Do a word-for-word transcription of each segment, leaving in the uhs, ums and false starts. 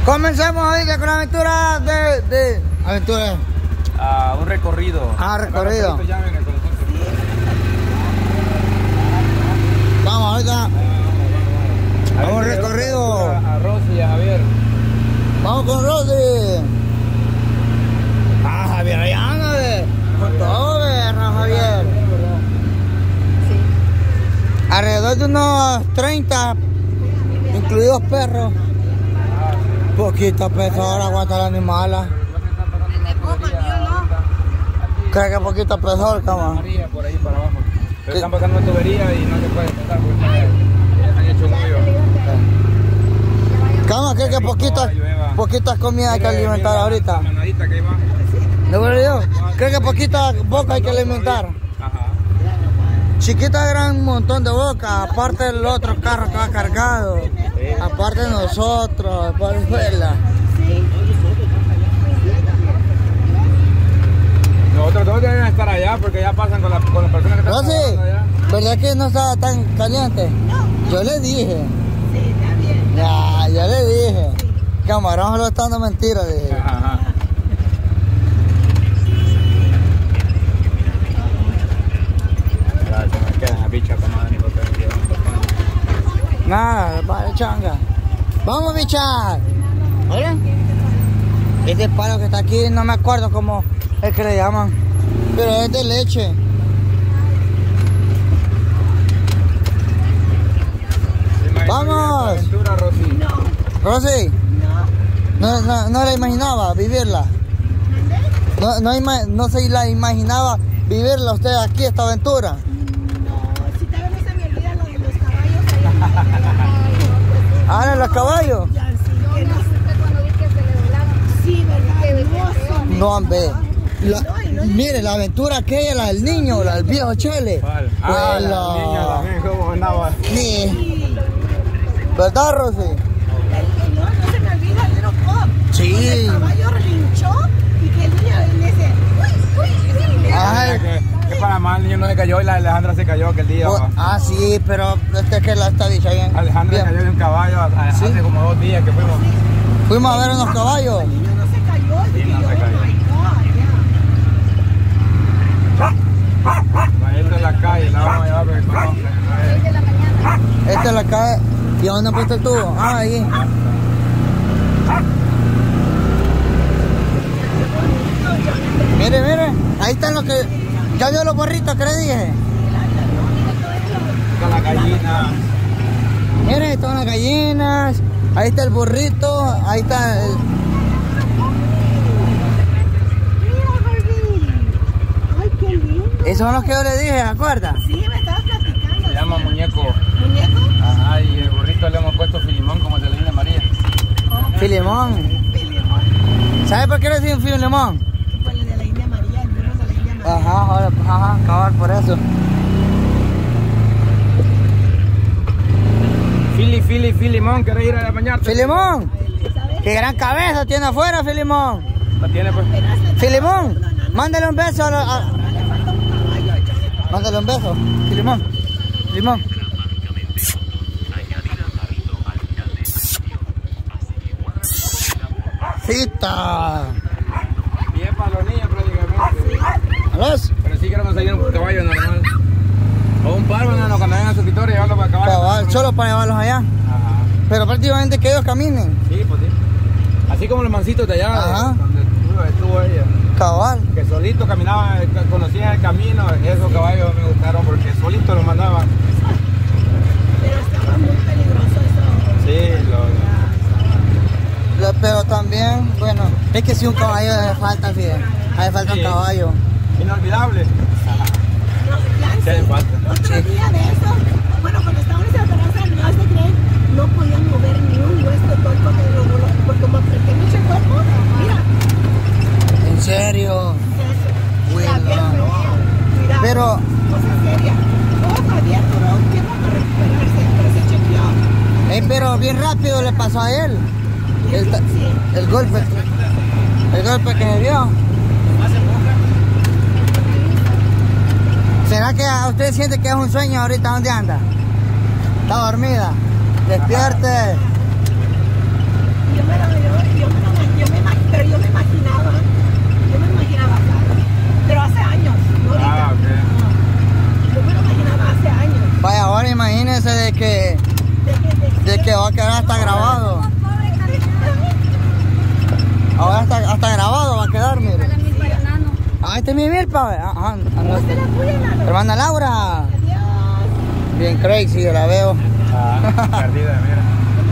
Comencemos ahorita con la aventura de... de aventura. Ah, un recorrido. Ah, recorrido. Vamos ahorita. Vamos un recorrido. A Rosy y a Javier. Vamos con Rosy. Ah, Javier, allá anda de... con todo, ¿verdad, Javier? Sí. Alrededor de unos treinta, incluidos perros. Poquito pesador aguanta la animala. ¿Crees que poquito pesador, cama? Por ahí para abajo. Pero están pasando tubería y no se puede pasar porque ya se han hecho un hoyo. Cama, ¿crees que poquitas, poquitas comidas hay que alimentar ahorita? ¿De verdad? ¿Crees que poquitas bocas hay que alimentar? Ajá. Chiquita gran un montón de bocas, aparte del otro carro que va cargado. Aparte de nosotros, por escuela. Nosotros todos deben estar allá porque ya pasan con, la, con las personas que están no, sí. allá. ¿Verdad que no estaba tan caliente? No. Yo le dije. Sí, está bien. Ya, yo le dije. Camarón solo está dando mentiras, dije. Ajá. Se me quedan las bichas con madre, porque me quedan bastante. Nada, vale, changa. Vamos, bichas. Oye, este palo que está aquí, no me acuerdo cómo es que le llaman, pero es de leche. ¡Vamos! Aventura, Rosy. No. ¿Rosy? No. No, no, no la imaginaba vivirla. No, no, ima no se la imaginaba vivirla usted aquí, esta aventura. No, si tal vez no se me olvida lo de los caballos ahí. ¿Ah, los caballos? Ya, sí, que no sé cuando vi que se le doblaban. Sí, ¿verdad? No, hombre. La, mire, la aventura aquella, la del niño, la del viejo Chele. ¿Cuál? Ah, la del niño también, ¿cómo andaba? Sí. ¿Verdad, Rosy? No, no se me olvida el Little Pop. Sí. El caballo relinchó y que el niño le dice, uy, uy, uy. Ay. Que, que para mal, el niño no se cayó y la Alejandra se cayó aquel día. Oh, ah, sí, pero este es que la está dicha bien. Alejandra bien. cayó de un caballo hace ¿Sí? como dos días que fuimos. Fuimos a ver unos caballos. El niño no se cayó. Sí, no se cayó. Esta es la calle, la vamos a llevar porque conoce. Esta es la calle. ¿Y dónde han puesto el tubo? Ah, ahí. Mire, mire. Ahí están los que... ¿Ya vio los borritos que le dije? Está la gallina. Mire, están las gallinas. Ahí está el burrito. Ahí está el... Esos son los que yo le dije, ¿se acuerda? Sí, me estabas platicando. Se llama muñeco. ¿Muñeco? Ajá, y el burrito le hemos puesto Filimón como de la India María. Oh, Filimón. Filimón. ¿Sabe por qué le dicen Filimón? Por el de la India María, el burro de la India María. Ajá, ahora, ajá, cabal, por eso. Fili, Fili, Filimón, ¿querés ir a bañarte? Filimón. Qué gran cabeza tiene afuera, Filimón. La tiene pues. Filimón, mándale un beso a... La, a... Mándale un beso, Filimón. Filimón. Cita. Bien para los niños prácticamente. ¿Alos? Pero sí queremos salir un caballo normal. O un par, bueno, cuando vengan a su escritorio llevarlo para caballo. Cabal, solo para llevarlos allá. Ajá. Pero prácticamente que ellos caminen. Sí, pues sí. Así como los mancitos de allá, Ajá. de, donde estuvo, estuvo ella. Cabal. Que solito caminaban, conocían el camino. Esos caballos me gustaron porque solito los mandaban. Pero estaba muy peligroso eso. Sí, lo... Lo, pero también, bueno, es que si un caballo hace falta, fíjate. Hace falta Sí. un caballo. Inolvidable. No, ¿Qué hace falta? Otro Sí. día de eso, bueno, cuando estábamos en la terraza, no se creen, no podían mover ni un hueso de todo el cuerpo, porque como apreté mucho el cuerpo, mira. ¿En serio? Mira, bien feo. Mira, Pero... cosa seria. Ojo abierto, duró un tiempo para recuperarse, pero se chequeó. Eh, pero bien rápido le pasó a él. El, Sí. el golpe. El golpe que me dio. ¿Será que a usted siente que es un sueño ahorita? ¿Dónde anda? ¿Está dormida? Despierte. Yo me lo veo ahí está mi milpa. Ajá, ¿Usted la cuida? hermana Laura. Adiós. Bien crazy, yo la veo. Ah, perdida, mira.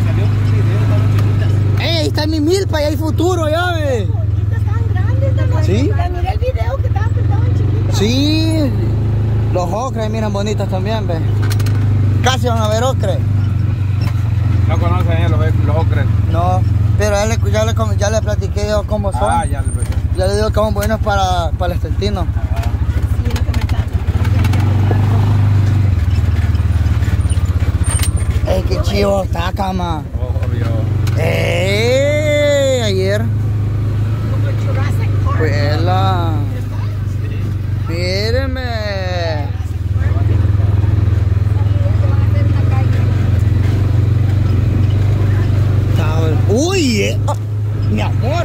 ¡Ey, ahí está mi milpa y hay futuro, ya ve! Estas están grandes, ¿no? ¿Sí? La miré el video que estaban, estaban chiquitas. Sí, los ocres miran bonitos también, ve. Casi van a ver ocres. No conocen ellos los, los ocres. No, pero ya le, ya, le, ya le platiqué yo cómo son. Ah, ya le Ya le digo que son buenos para, para el estentino. Sí, lo que me encanta. ¡Ey, qué chivo está, cama! Obvio. ¡Ey! Ayer. Como Jurassic Park. Huela. Mírenme. Uy, eh. Oh, mi amor.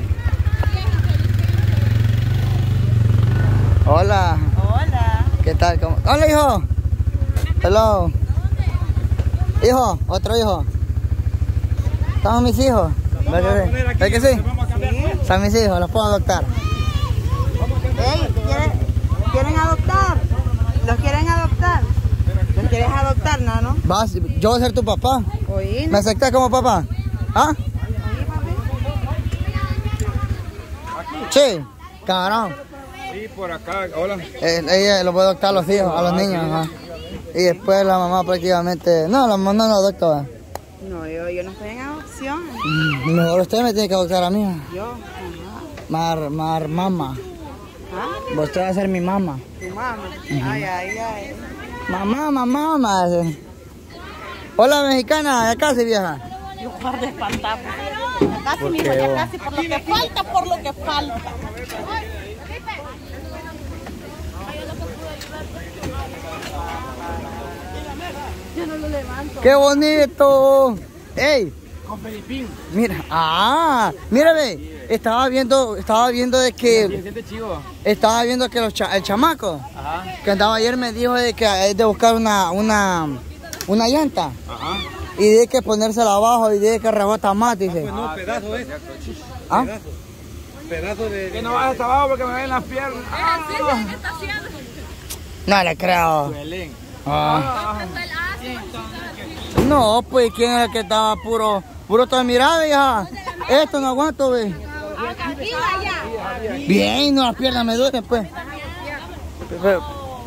Hola. Hola. ¿Qué tal? ¿Cómo? Hola, hijo. Hello. Hijo, otro hijo. ¿Están mis hijos? ¿Ves que sí? Son mis hijos, los puedo adoptar. Ey, ¿quieren, ¿quieren adoptar? ¿Los quieren adoptar? ¿Los quieres adoptar, nano? Vas, yo voy a ser tu papá. Oí, ¿Me aceptas como papá? ¿Ah? Sí, cabrón. Sí, por acá, hola. Eh, ella lo puede adoptar a los hijos, a los niños. Ajá. Y después la mamá prácticamente... No, la mamá no lo adopta. ¿Va? no, yo, yo no estoy en adopción. Mm, Mejor usted me tiene que adoptar a mí. Yo, ajá. Mar, mar, mamá. ¿Ah? Usted va a ser mi mamá. Tu mamá. Ay, ay, ay. Mamá, mamá, mamá. Hola, mexicana, ya casi vieja. Yo par de espantar. Ya casi, ¿Por mijo, qué, ya vos? casi. Por lo que falta, por lo que falta. Yo no lo levanto. ¡Qué bonito! ¡Ey! Con Felipín. Mira, ah, mírame, estaba viendo, estaba viendo de que, siente chivo. estaba viendo que los cha- el chamaco Ajá. que andaba ayer me dijo de que hay de buscar una, una, una llanta Ajá. y de que ponérsela abajo y de que rebota más, dice. No, pedazo es. ¿Ah? Pedazo de. Que no bajes hasta abajo porque me ven las piernas. No le creo. Duelen. Ah. No, pues quién es el que estaba puro, puro todo mirada, hija. Esto no aguanto, ve. Bien, no, las piernas me duelen, pues. Pero-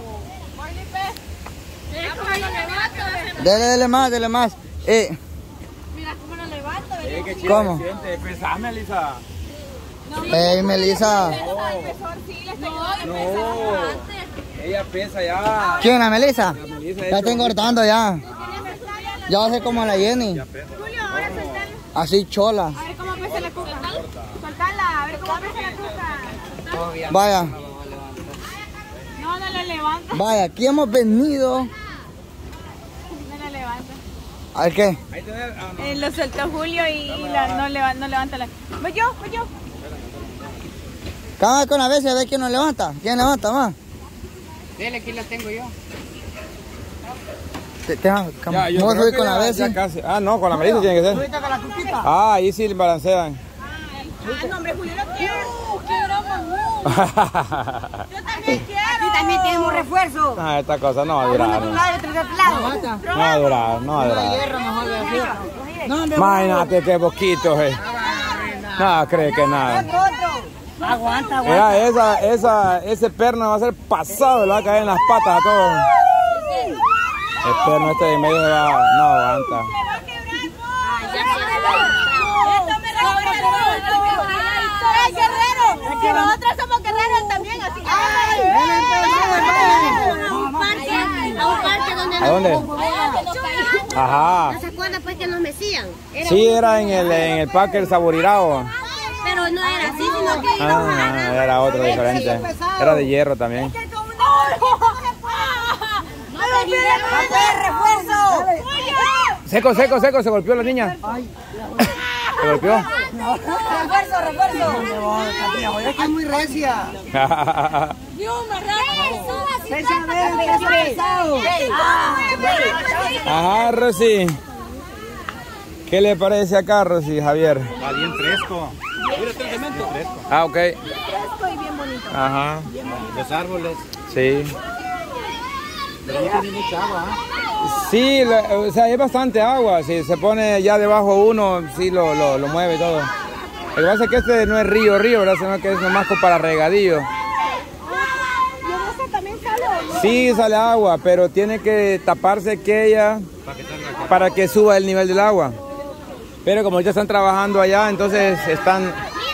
Dele, dele más, dele más. Eh, Mira cómo lo levanto. Eh, qué chido ¿Cómo? se siente. Pesame, Elisa. Ey, Melissa. No. Ella pesa ya. ¿Quién, la Melissa? Melissa Ya está engordando ya. Ya va a ser como la Jenny. Julio, ahora soltala. Así chola. A ver cómo pesa la cuca. Soltala, a ver cómo pesa la cuca. Vaya, No, no la levanta. vaya, aquí hemos venido. No la levanta. ¿A ver qué? Ahí tenés. Ah, no. Eh, lo soltó Julio y, y la, no, leva, no levanta la... Voy yo, voy yo. Cámara con la vez y a ver quién nos levanta. ¿Quién levanta más? Dele, aquí la tengo yo. Te, te, Ya, yo ¿Vos creo subís que con la ya- vez? ya casi. Ah, no, con la Melissa tiene que ser. ¿Subiste con la tuquita? Ah, ahí sí balancean. Ah, no, hombre, Julio lo quiere. Uh, ¡Qué broma! uh. Yo también quiero. Aquí también tenemos refuerzo. Ah, esta cosa no va a durar. Un lado y otro de otro lado. No va a durar, no va a durar. No, hombre, Imagínate qué poquito, eh. Nada, cree que nada. Aguanta, aguanta. Mira, esa, esa, ese perno va a ser pasado, le va a caer en las patas a todos. El perno este de medio se va, no aguanta. ¡Ay, guerrero! Que nosotros somos guerreros también, así que... A un parque, a un parque donde ¿A dónde? Ajá. ¿No se acuerdan pues que nos mecían? Era Sí, un- era en el, en el parque El Saborirao. Pero no era así, sino que Ah, era otro diferente. Era de hierro también. ¡Refuerzo! Seco, seco, seco, se golpeó la niña. Se golpeó. ¡Refuerzo, refuerzo! Es que es muy recia. Ajá, Rosy. ¿Qué le parece acá, Rosy, Javier? Va bien fresco. Ah, ok. Fresco y bien bonito. bonito. Ajá. Los árboles. Sí. Pero no tiene mucha agua, ¿eh? Sí, la- o sea, es bastante agua. Si se pone ya debajo uno, sí lo, lo, lo mueve todo. Lo que pasa es que este no es río, río, ¿verdad? Sino que es nomás como para regadío. ¿Y en esta también sale o no? Sí, sale agua, pero tiene que taparse aquella para que suba el nivel del agua. Pero como ya están trabajando allá, entonces están...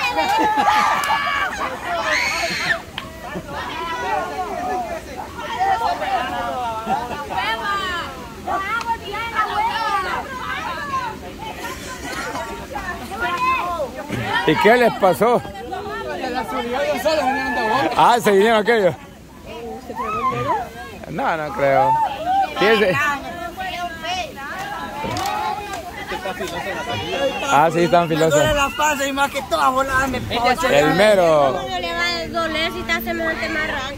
¿Y qué les pasó? Ah, se vinieron aquellos. No, no creo. Fíjese. Ah, sí, están filosos. la panza y más que todas voladas me El mero. ¿Cómo le va a doler si está semejante marrano?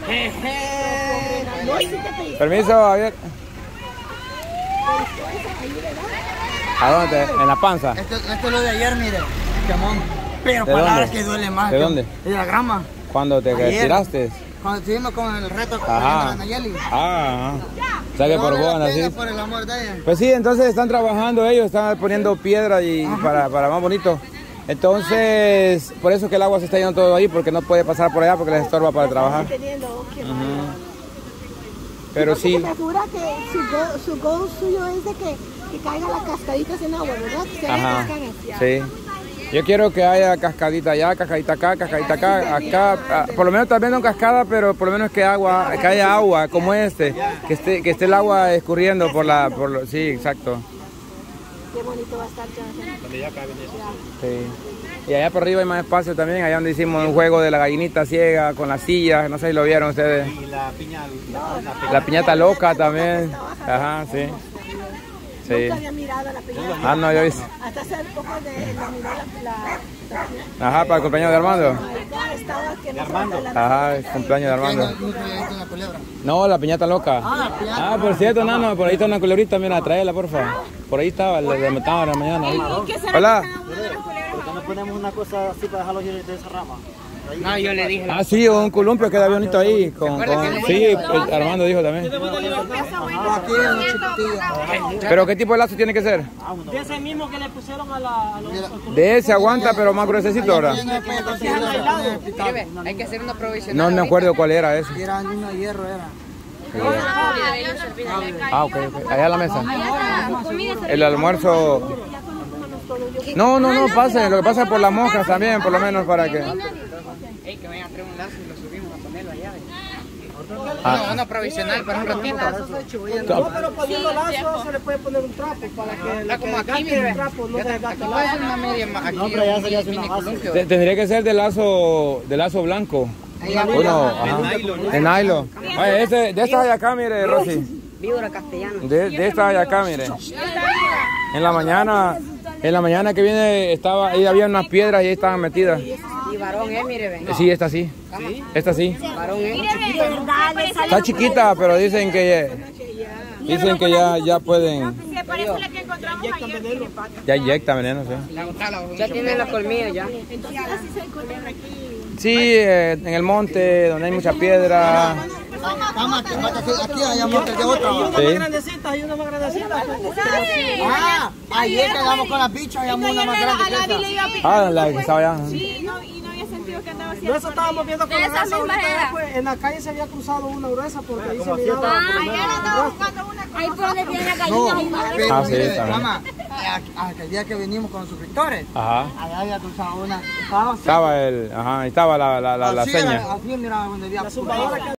Permiso, Javier. ¿A dónde? ¿En la panza? Esto, esto es lo de ayer, mire. Chamón. Pero ¿De palabras dónde? que duele más. ¿De que- dónde? De la grama. ¿Cuándo te Ayer. tiraste? Cuando estuvimos con el reto con Ajá. la Nayeli. Ah, o sea que por No, vos la así. pega por el amor de ella. Pues sí, entonces están trabajando ellos, están poniendo piedra y para, para más bonito. Entonces, por eso que el agua se está yendo todo ahí, porque no puede pasar por allá porque les estorba para trabajar. Teniendo, qué mal. Pero Porque sí, me asegura que su goal, su goal suyo es de que, que caigan las cascaditas en agua, ¿verdad? Que se hagan ajá, cascadas. sí. Yo quiero que haya cascadita allá, cascadita acá, cascadita acá, acá. ah, Por lo menos también no cascada, pero por lo menos que agua, que haya agua como este, que esté, que esté el agua escurriendo por la, por lo, sí, exacto. Qué bonito va a estar, Jonathan. Donde ya caben esos. Sí. Y allá por arriba hay más espacio también, allá donde hicimos un juego de la gallinita ciega con las sillas, no sé si lo vieron ustedes. Y la piña, la, la La piñata loca también. Ajá, sí. Sí. Nunca había mirado la piñata. Ah, no, yo hice. Hasta hace poco de la miró la, la, Ajá, para el cumpleaños de Armando. la estaba que no Armando. se la Ajá, el cumpleaños de Armando. Nunca había visto una culebra. No, la piñata loca. Ah, por cierto, nano, por ahí está una culebrita, mira, tráela, porfa. Por ahí estaba, le le metamos en la mañana. Hola. ¿Por qué no ponemos una cosa así para dejarlos ir de esa rama? No, yo le dije. Ah, sí, un columpio queda bonito ahí. Con, con- sí, el Armando dijo también. Aquí en un chiquitillo. Pero ¿qué tipo de lazo tiene que ser? De ese mismo que le pusieron a la... A los, De ese aguanta, pero más gruesecito ahora. Ya no se puede conseguir la carne picada. Hay que hacer una provisional. No me acuerdo cuál era ese. Y era uno de hierro, era. Ah, ok, ok. Allá a la mesa. El almuerzo. No, no, no, pase. Lo que pasa es por las moscas también, por lo menos para que. Ey, que vayan a traer un lazo y lo subimos a ponerlo allá. Ah. No, una provisional para un ratito. no, pero poniendo lazo se le puede poner un trapo para que... Ah, como aquí, gaste mire. el trapo, no Aquí se gaste el puede lazo. ser una media más. Aquí No, pero ya un sería mini una base. columpio. Te- Tendría que ser de lazo, de lazo blanco. Uno, ajá. De nylon. Oye, este, de estas hay acá, mire, Rosy. Víbora castellana. De, de estas hay acá, mire. En la mañana, en la mañana que viene estaba, ahí había unas piedras y ahí estaban metidas. Y varón, eh, mire, ven. Sí, esta sí. Esta sí. Varón, eh. Está chiquita, pero dicen que dicen que ya, ya pueden. Ya inyecta veneno, sí. Ya tiene la colmilla ya. Sí, eh, en el monte, donde hay mucha piedra. Vamos, aquí, aquí hay montes de otra. Hay una Sí. más grandecita, hay una más grandecita. Ah, ayer que hagamos con la picha, habíamos una más grande que esa. Ah, la que estaba allá. No, eso estábamos viendo con la raza ahorita, ya, pues, en la calle se había cruzado una gruesa porque ahí se miraba. Ahí por donde viene la No, gallina. pero Ah, sí, mire, está bien. mamá, aquel día que vinimos con los suscriptores, Ajá. allá había cruzado una. Estaba así. Estaba el, ajá, ahí estaba la, la, la, la Así seña. era, así miraba donde había. La zumbadora que